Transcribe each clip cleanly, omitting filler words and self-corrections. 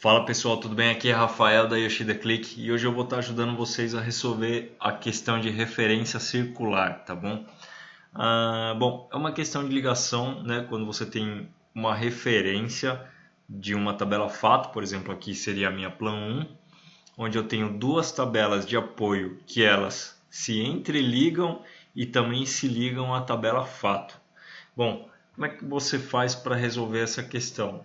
Fala pessoal, tudo bem? Aqui é Rafael da Yoshida Click e hoje eu vou estar ajudando vocês a resolver a questão de referência circular, tá bom? Bom, é uma questão de ligação, né? Quando você tem uma referência de uma tabela fato, por exemplo, aqui seria a minha plan 1, onde eu tenho duas tabelas de apoio que elas se entreligam e também se ligam à tabela fato. Bom, como é que você faz para resolver essa questão?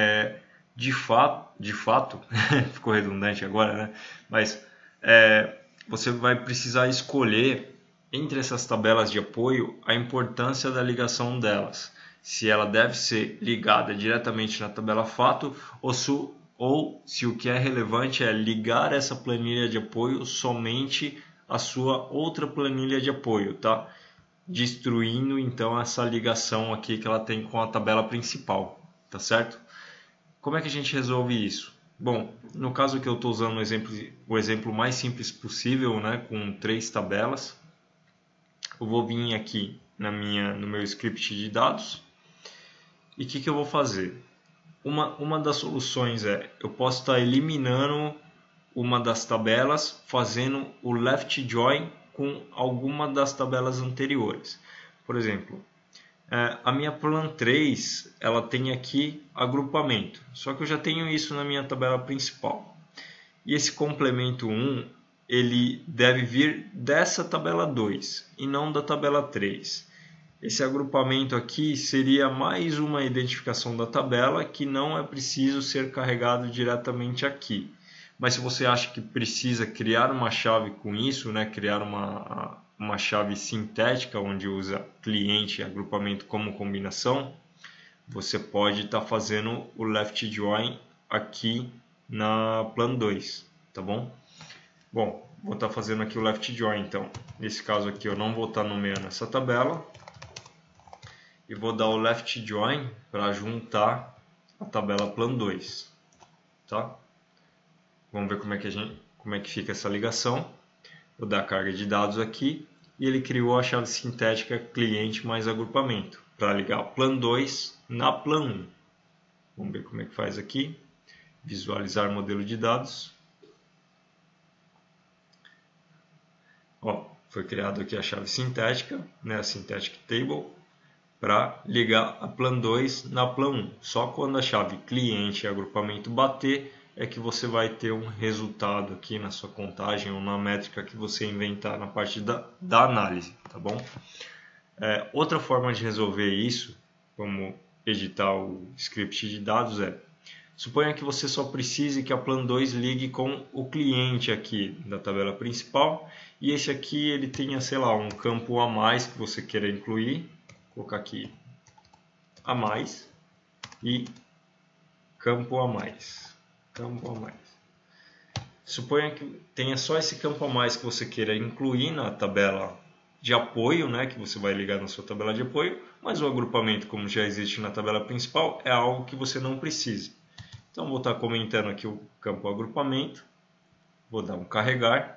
De fato, ficou redundante agora, né? Mas você vai precisar escolher entre essas tabelas de apoio a importância da ligação delas. Se ela deve ser ligada diretamente na tabela fato ou se o que é relevante é ligar essa planilha de apoio somente à sua outra planilha de apoio, tá? Destruindo então essa ligação aqui que ela tem com a tabela principal, tá certo? Como é que a gente resolve isso? Bom, no caso que eu estou usando o exemplo mais simples possível, né, com 3 tabelas, eu vou vir aqui no meu script de dados e o que eu vou fazer? Uma das soluções eu posso estar eliminando uma das tabelas fazendo o left join com alguma das tabelas anteriores. Por exemplo, a minha plan 3 ela tem aqui agrupamento, só que eu já tenho isso na minha tabela principal. E esse complemento 1 ele deve vir dessa tabela 2 e não da tabela 3. Esse agrupamento aqui seria mais uma identificação da tabela que não é preciso ser carregado diretamente aqui. Mas se você acha que precisa criar uma chave com isso, né, criar uma chave sintética onde usa cliente e agrupamento como combinação, você pode estar fazendo o left join aqui na plan 2, tá bom? Bom, vou estar fazendo aqui o left join, então. Nesse caso aqui eu não vou estar nomeando essa tabela e vou dar o left join para juntar a tabela plan 2, tá? Vamos ver como é que fica essa ligação. Vou dar a carga de dados aqui e ele criou a chave sintética cliente mais agrupamento para ligar o plan 2 na plan 1. Vamos ver como é que faz aqui. Visualizar modelo de dados. Ó, foi criado aqui a chave sintética, né, a synthetic table, para ligar a plan 2 na plan 1. Só quando a chave cliente e agrupamento bater é que você vai ter um resultado aqui na sua contagem ou na métrica que você inventar na parte da análise, tá bom? Outra forma de resolver isso, como editar o script de dados suponha que você só precise que a plan 2 ligue com o cliente aqui da tabela principal e esse aqui ele tenha, sei lá, um campo a mais que você queira incluir, vou colocar aqui a mais e campo a mais. Campo a mais. Suponha que tenha só esse campo a mais que você queira incluir na tabela de apoio, né, que você vai ligar na sua tabela de apoio, mas o agrupamento, como já existe na tabela principal, é algo que você não precisa. Então vou estar comentando aqui o campo agrupamento, vou dar um carregar,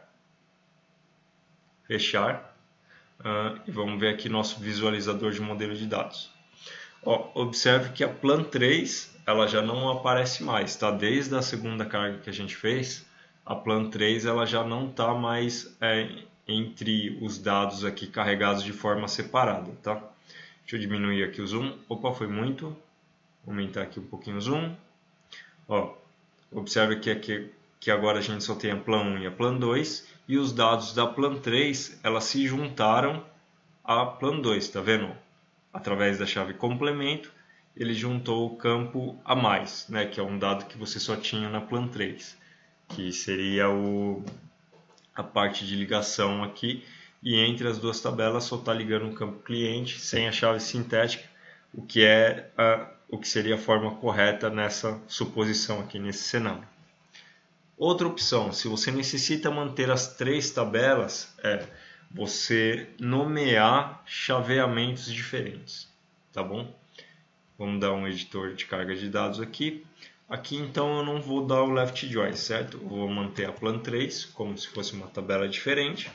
fechar, e vamos ver aqui nosso visualizador de modelo de dados. Ó, observe que a plan 3 ela já não aparece mais, tá? Desde a segunda carga que a gente fez, a plan 3 ela já não está mais entre os dados aqui carregados de forma separada, tá? Deixa eu diminuir aqui o zoom. Opa, foi muito. Vou aumentar aqui um pouquinho o zoom. Ó, observe que agora a gente só tem a plan 1 e a plan 2 e os dados da plan 3 elas se juntaram à plan 2, tá vendo? Através da chave complemento, ele juntou o campo a mais, né, que é um dado que você só tinha na plan 3, que seria a parte de ligação aqui, e entre as duas tabelas só está ligando o campo cliente sem a chave sintética, o que seria a forma correta nessa suposição aqui, nesse cenário. Outra opção, se você necessita manter as 3 tabelas, você nomear chaveamentos diferentes, tá bom? Vamos dar um editor de carga de dados aqui. Aqui então eu não vou dar o left join, certo? Eu vou manter a plan 3 como se fosse uma tabela diferente.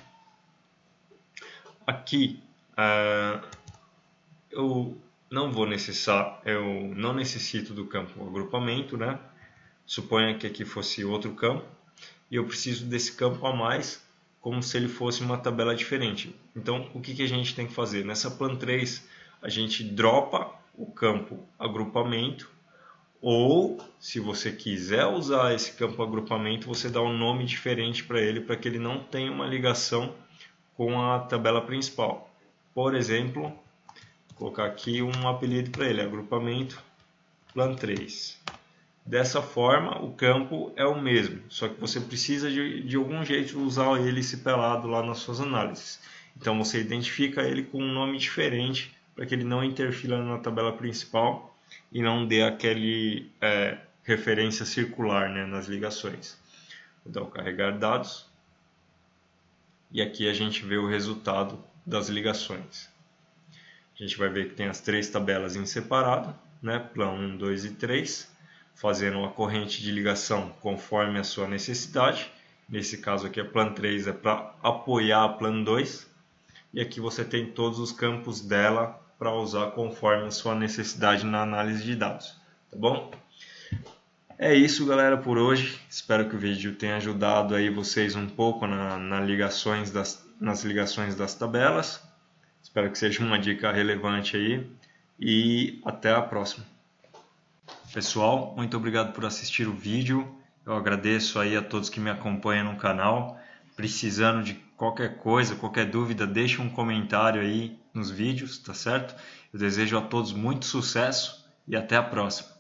Aqui eu não necessito do campo agrupamento, né? Suponha que aqui fosse outro campo e eu preciso desse campo a mais, como se ele fosse uma tabela diferente. Então, o que a gente tem que fazer? Nessa plan 3, a gente dropa o campo agrupamento, ou, se você quiser usar esse campo agrupamento, você dá um nome diferente para ele, para que ele não tenha uma ligação com a tabela principal. Por exemplo, vou colocar aqui um apelido para ele, agrupamento plan 3. Dessa forma, o campo é o mesmo, só que você precisa de algum jeito usar ele sepelado lá nas suas análises. Então você identifica ele com um nome diferente para que ele não interfira na tabela principal e não dê aquele referência circular, né, nas ligações. Vou dar o carregar dados e aqui a gente vê o resultado das ligações. A gente vai ver que tem as 3 tabelas em separado, né, plan 1, 2 e 3. Fazendo uma corrente de ligação conforme a sua necessidade. Nesse caso aqui a plan 3 é para apoiar a plan 2. E aqui você tem todos os campos dela para usar conforme a sua necessidade na análise de dados. Tá bom? É isso, galera, por hoje. Espero que o vídeo tenha ajudado aí vocês um pouco nas ligações das tabelas. Espero que seja uma dica relevante aí. E até a próxima. Pessoal, muito obrigado por assistir o vídeo. Eu agradeço aí a todos que me acompanham no canal. Precisando de qualquer coisa, qualquer dúvida, deixe um comentário aí nos vídeos, tá certo? Eu desejo a todos muito sucesso e até a próxima.